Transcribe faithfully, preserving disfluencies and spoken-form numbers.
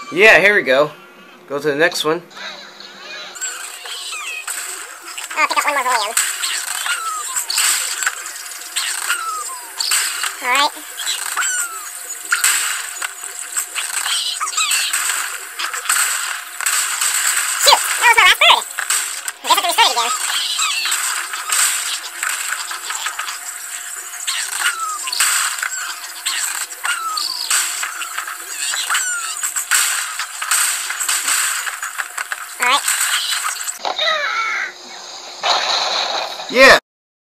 Yeah, here we go. Go to the next one. I'll pick up one more volume. Alright. Shoot! That was my last bird! I guess I have to restart it again. Alright. Yeah,